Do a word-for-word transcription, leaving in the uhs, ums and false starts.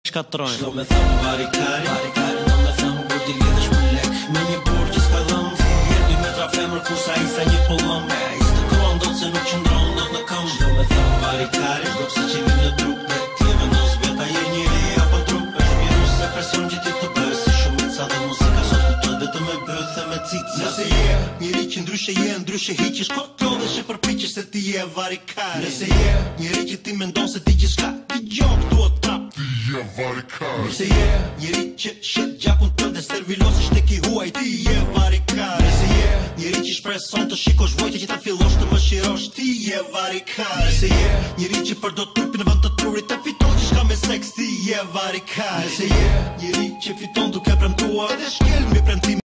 shkatrojnë. Shlo me thëmë varikari, varikari në me thëmë kur ti lidhesh me lek. Me një burë që s'ka dhëm, ti je dy metra femër kur sa i sa një pëllëm. E a i s'të kron do se nuk qëndron do në këm. Shlo me thëmë varikari, do pse që vim në trup. Dhe ti e vendos veta je njëri apo trup. Është virus se person që ti të bëj. Si shumica dhe muzika sot kuptohet vetëm me bëth e me cica. Nëse je njëri që ndryshe je, ndryshe hiqesh kot lodhesh e përpiqesh se ti je varikari. Nëse je njëri që ti mendon se ti gjithçka dëgjon këtu o trap. Je varikari. Nëse je njëri që shet gjakun tënde servilosisht tek i huaj, ti je varikari. Nëse je njëri që shpreson të shikosh vojtë që ta fillosh të më shirosh, ti je varikari. Nëse je njëri që përdor trupin në vend të trurit e fiton gjithçka me seks, ti je varikari. Nëse je njëri që fiton duke premtuar edhe shkel mbi premtim